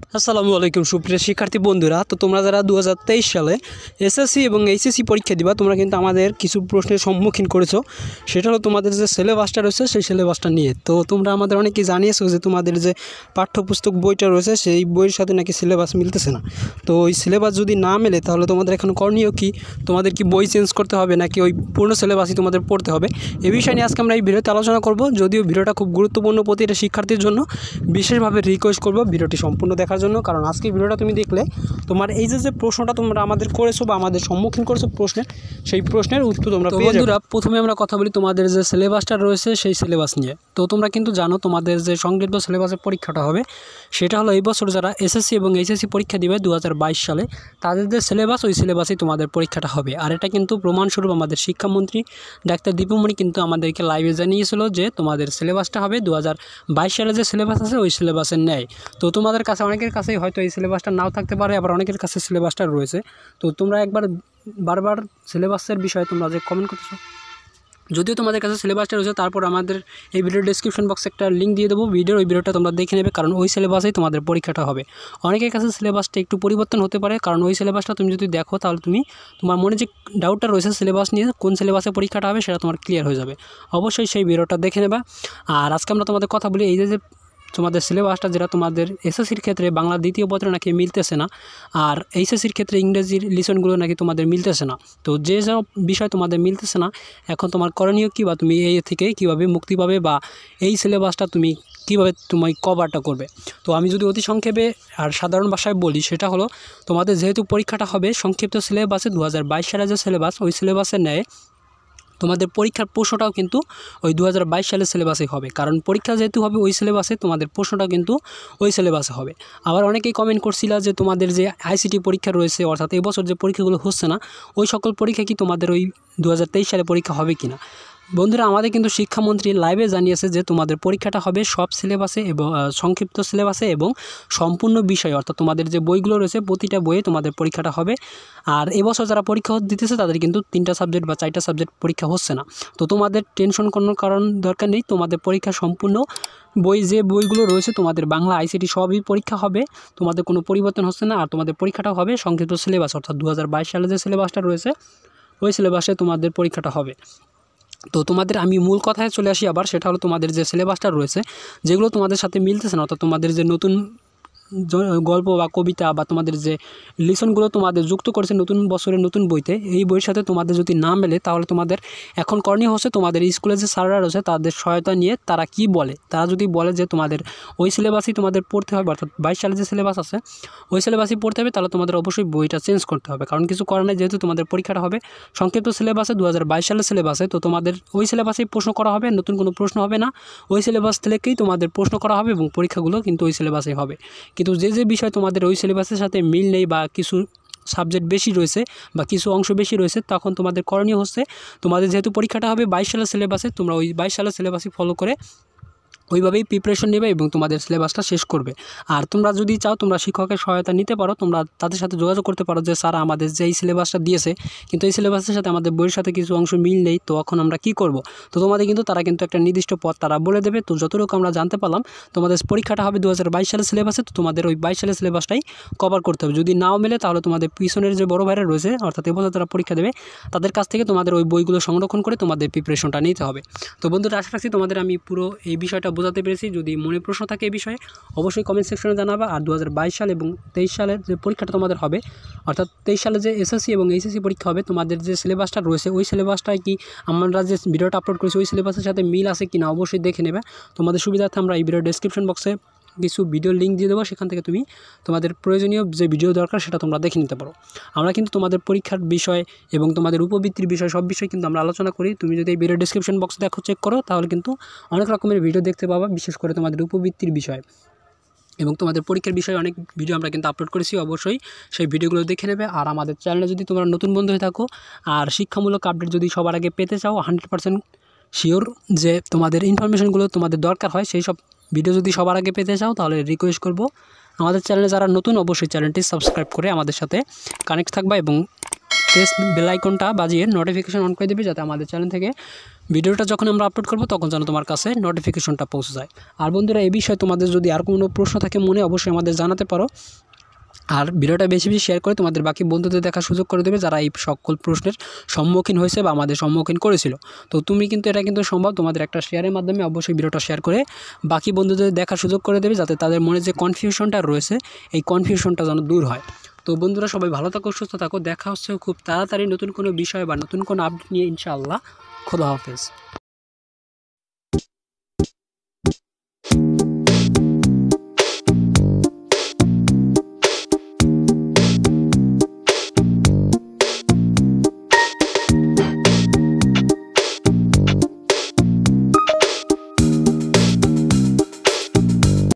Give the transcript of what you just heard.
আসসালামু আলাইকুম সুপ্রিয় শিক্ষার্থী বন্ধুরা। তো তোমরা যারা 2023 সালে এসএসসি এবং এইচএসসি পরীক্ষা দিবা, তোমরা কিন্তু আমাদের কিছু প্রশ্নের সম্মুখীন করেছো। সেটা হলো তোমাদের যে সিলেবাসটা রয়েছে সেই সিলেবাসটা নিয়ে। তো তোমরা আমাদের অনেকেই জানিয়েছো যে তোমাদের যে পাঠ্যপুস্তক বইটা রয়েছে সেই বইয়ের সাথে নাকি সিলেবাস মিলতেছে না। তো ওই সিলেবাস যদি না মেলে তাহলে তোমাদের এখন করণীয় কী? তোমাদের কি বই চেঞ্জ করতে হবে নাকি ওই পূর্ণ সিলেবাসই তোমাদের পড়তে হবে? এই বিষয় নিয়ে আজকে আমরা এই ভিডিওতে আলোচনা করব। যদিও ভিডিওটা খুব গুরুত্বপূর্ণ প্রতিটা শিক্ষার্থীর জন্য, বিশেষভাবে রিকোয়েস্ট করব ভিডিওটি সম্পূর্ণ দেখার জন্য। কারণ আজকে ভিডিওটা তুমি দেখলে তোমার এই যে প্রশ্নটা তোমরা আমাদের করেছো বা আমাদের সম্মুখীন করেছো প্রশ্নের, সেই প্রশ্নের উত্তর তোমরা পেয়ে যাবে। বন্ধুরা, প্রথমে আমরা কথা বলি তোমাদের যে সিলেবাসটা রয়েছে সেই সিলেবাস নিয়ে। তো তোমরা কিন্তু জানো তোমাদের যে সংক্ষিপ্ত সিলেবাসের পরীক্ষাটা হবে সেটা হলো এই বছর যারা এসএসসি এবং এইচএসসি পরীক্ষা দিবে 2022 সালে, তাদের যে সিলেবাস ওই সিলেবাসেই তোমাদের পরীক্ষাটা হবে। আর এটা কিন্তু প্রমাণস্বরূপ আমাদের শিক্ষামন্ত্রী ডাক্তার দীপুমণি কিন্তু আমাদেরকে লাইভে জানিয়েছিল যে তোমাদের সিলেবাসটা হবে 2022 সালে যে সিলেবাস আছে ওই সিলেবাসের ন্যায়। তো তোমাদের কাছে অনেকের কাছেই হয়তো এই সিলেবাসটা নাও থাকতে পারে, আবার অনেকের কাছে সিলেবাসটা রয়েছে। তো তোমরা একবার বারবার সিলেবাসের বিষয়ে তোমরা যে কমেন্ট করতেছো, যদিও তোমাদের কাছে সিলেবাসটা রয়েছে, তারপর আমাদের এই ভিডিওর ডেসক্রিপশন বক্সে একটা লিঙ্ক দিয়ে দেবো ভিডিওর, ওই ভিডিওটা তোমরা দেখে নেবে। কারণ ওই সিলেবাসেই তোমাদের পরীক্ষাটা হবে। অনেকের কাছে সিলেবাসটা একটু পরিবর্তন হতে পারে, কারণ ওই সিলেবাসটা তুমি যদি দেখো তাহলে তোমার মনে যে ডাউটটা রয়েছে সিলেবাস নিয়ে, কোন সিলেবাসে পরীক্ষাটা হবে সেটা তোমার ক্লিয়ার হয়ে যাবে। অবশ্যই সেই ভিডিওটা দেখে নেবা। আর আজকে আমরা তোমাদের কথা বলি এই যে তোমাদের সিলেবাসটা যেটা তোমাদের এসএসসির ক্ষেত্রে বাংলা দ্বিতীয় পত্রে নাকি মিলতেছে না, আর এইচএসসির ক্ষেত্রে ইংরেজির লিসনগুলো নাকি তোমাদের মিলতেছে না। তো যে সব বিষয় তোমাদের মিলতেছে না, এখন তোমার করণীয় কী, বা তুমি এই থেকে কীভাবে মুক্তি পাবে, বা এই সিলেবাসটা তুমি কীভাবে তুমি কভারটা করবে। তো আমি যদি অতি সংক্ষেপে আর সাধারণ ভাষায় বলি, সেটা হলো তোমাদের যেহেতু পরীক্ষাটা হবে সংক্ষিপ্ত সিলেবাসে 2022 সালের যে সিলেবাস ওই সিলেবাসের ন্যায় তোমাদের পরীক্ষার প্রশ্নটাও কিন্তু ওই 2022 সালের সিলেবাসে হবে। কারণ পরীক্ষা যেহেতু হবে ওই সিলেবাসে, তোমাদের প্রশ্নটাও কিন্তু ওই সিলেবাসে হবে। আবার অনেকেই কমেন্ট করছিল যে তোমাদের যে আইসিটি পরীক্ষা রয়েছে, অর্থাৎ এবছর যে পরীক্ষাগুলো হচ্ছে না, ওই সকল পরীক্ষা কি তোমাদের ওই 2023 সালে পরীক্ষা হবে কি না। বন্ধুরা, আমাদের কিন্তু শিক্ষামন্ত্রী লাইভে জানিয়েছে যে তোমাদের পরীক্ষাটা হবে সব সিলেবাসে এবং সংক্ষিপ্ত সিলেবাসে এবং সম্পূর্ণ বিষয়, অর্থাৎ তোমাদের যে বইগুলো রয়েছে প্রতিটা বইয়ে তোমাদের পরীক্ষাটা হবে। আর এবছর যারা পরীক্ষা দিতেছে তাদের কিন্তু 3টা সাবজেক্ট বা 4টা সাবজেক্ট পরীক্ষা হচ্ছে না। তো তোমাদের টেনশন কোনো কারণ দরকার নেই। তোমাদের পরীক্ষা সম্পূর্ণ যে বইগুলো রয়েছে তোমাদের বাংলা আইসিটি সবই পরীক্ষা হবে, তোমাদের কোনো পরিবর্তন হচ্ছে না। আর তোমাদের পরীক্ষাটাও হবে সংক্ষিপ্ত সিলেবাস, অর্থাৎ 2022 সালে যে সিলেবাসটা রয়েছে ওই সিলেবাসে তোমাদের পরীক্ষাটা হবে। তো তোমাদের আমি মূল কথায় চলে আসি আবার, সেটা হলো তোমাদের যে সিলেবাসটা রয়েছে যেগুলো তোমাদের সাথে মিলতেছে না, অর্থাৎ তোমাদের যে নতুন গল্প বা কবিতা বা তোমাদের যে লিসনগুলো তোমাদের যুক্ত করেছে নতুন বছরের নতুন বইতে, এই বইয়ের সাথে তোমাদের যদি না মেলে তাহলে তোমাদের এখন করণীয় হচ্ছে তোমাদের স্কুলে যে স্যাররা রয়েছে তাদের সহায়তা নিয়ে তারা কি বলে, তারা যদি বলে যে তোমাদের ওই সিলেবাসই তোমাদের পড়তে হবে, অর্থাৎ 22 সালে যে সিলেবাস আছে ওই সিলেবাসই পড়তে হবে, তাহলে তোমাদের অবশ্যই বইটা চেঞ্জ করতে হবে। কারণ কিছু করার নেই, যেহেতু তোমাদের পরীক্ষাটা হবে সংক্ষিপ্ত সিলেবাসে 2022 সালের সিলেবাসে, তো তোমাদের ওই সিলেবাসেই প্রশ্ন করা হবে, নতুন কোনো প্রশ্ন হবে না। ওই সিলেবাস থেকেই তোমাদের প্রশ্ন করা হবে এবং পরীক্ষাগুলো কিন্তু ওই সিলেবাসেই হবে। কিন্তু যে বিষয় তোমাদের ওই সিলেবাসের সাথে মিল নেই বা কিছু সাবজেক্ট বেশি রয়েছে বা কিছু অংশ বেশি রয়েছে, তখন তোমাদের করণীয় হচ্ছে তোমাদের যেহেতু পরীক্ষাটা হবে 22 সালের সিলেবাসে, তোমরা ওই 22 সালের সিলেবাসই ফলো করে ওইভাবেই প্রিপারেশন নেবে এবং তোমাদের সিলেবাসটা শেষ করবে। আর তোমরা যদি চাও তোমরা শিক্ষকের সহায়তা নিতে পারো, তোমরা তাদের সাথে যোগাযোগ করতে পারো যে স্যার আমাদের যে এই সিলেবাসটা দিয়েছে কিন্তু এই সিলেবাসের সাথে আমাদের বইয়ের সাথে কিছু অংশ মিল নেই, তো এখন আমরা কি করব। তো তোমাদের কিন্তু তারা কিন্তু একটা নির্দিষ্ট পথ তারা বলে দেবে। তো যতটুকু আমরা জানতে পারলাম তোমাদের পরীক্ষাটা হবে 2022 সালের সিলেবাসে, তো তোমাদের ওই 22 সালের সিলেবাসটাই কভার করতে হবে। যদি নাও মেলে তাহলে তোমাদের পিছনের যে বড় ভাইরা রয়েছে, অর্থাৎ এবছর তারা পরীক্ষা দেবে, তাদের কাছ থেকে তোমাদের ওই বইগুলো সংরক্ষণ করে তোমাদের প্রিপারেশনটা নিতে হবে। তো বন্ধুরা, আশা রাখছি তোমাদের আমি পুরো এই বিষয়টা বোঝাতে পেরেছি। যদি মনে প্রশ্ন থাকে এই বিষয়ে অবশ্যই কমেন্ট সেকশনে জানাবা। আর 2022 সাল এবং 23 সালের যে পরীক্ষাটা তোমাদের হবে, অর্থাৎ 23 সালে যে এসএসসি এবং এইচএসসি পরীক্ষা হবে, তোমাদের যে সিলেবাসটা রয়েছে ওই সিলেবাসটাই কি আমরা যে ভিডিওটা আপলোড করেছি ওই সিলেবাসের সাথে মিল আছে কিনা অবশ্যই দেখে নেবে। তোমাদের সুবিধার্থে আমরা এই ভিডিও ডেসক্রিপশন বক্সে কিছু ভিডিও লিঙ্ক দিয়ে দেবো, সেখান থেকে তুমি তোমাদের প্রয়োজনীয় যে ভিডিও দরকার সেটা তোমরা দেখে নিতে পারো। আমরা কিন্তু তোমাদের পরীক্ষার বিষয় এবং তোমাদের উপবৃত্তির বিষয় সব বিষয় কিন্তু আমরা আলোচনা করি। তুমি যদি এই ভিডিও ডেসক্রিপশন বক্স দেখো চেক করো তাহলে কিন্তু অনেক রকমের ভিডিও দেখতে পাবা, বিশেষ করে তোমাদের উপবৃত্তির বিষয় এবং তোমাদের পরীক্ষার বিষয়ে অনেক ভিডিও আমরা কিন্তু আপলোড করেছি। অবশ্যই সেই ভিডিওগুলো দেখে নেবে। আর আমাদের চ্যানেলে যদি তোমরা নতুন বন্ধু হয়ে থাকো আর শিক্ষামূলক আপডেট যদি সবার আগে পেতে চাও, 100% শিওর যে তোমাদের ইনফরমেশনগুলো তোমাদের দরকার হয়, সেই সব ভিডিও যদি সবার আগে পেতে চাও তাহলে রিকোয়েস্ট করব আমাদের চ্যানেলে যারা নতুন অবশ্যই চ্যানেলটি সাবস্ক্রাইব করে আমাদের সাথে কানেক্ট থাকবা এবং বেল আইকনটা বাজিয়ে নোটিফিকেশন অন করে দেবে, যাতে আমাদের চ্যানেল থেকে ভিডিওটা যখন আমরা আপলোড করব তখন যেন তোমার কাছে নোটিফিকেশনটা পৌঁছে যায়। আর বন্ধুরা, এই বিষয়ে তোমাদের যদি আর কোনো প্রশ্ন থাকে মনে, অবশ্যই আমাদের জানাতে পারো। আর ভিডিওটা বেশি বেশি শেয়ার করে তোমাদের বাকি বন্ধুদের দেখার সুযোগ করে দেবে, যারা এই সকল প্রশ্নের সম্মুখীন হয়েছে বা আমাদের সম্মুখীন করেছিল। তো তুমি কিন্তু এটা কিন্তু সম্ভব, তোমাদের একটা শেয়ারের মাধ্যমে অবশ্যই ভিডিওটা শেয়ার করে বাকি বন্ধুদের দেখার সুযোগ করে দেবে, যাতে তাদের মনে যে কনফিউশনটা রয়েছে এই কনফিউশনটা যেন দূর হয়। তো বন্ধুরা, সবাই ভালো থাকো, সুস্থ থাকো। দেখা হচ্ছে খুব তাড়াতাড়ি নতুন কোনো বিষয় বা নতুন কোনো আপডেট নিয়ে, ইনশাআল্লাহ। খোদা হাফেজ।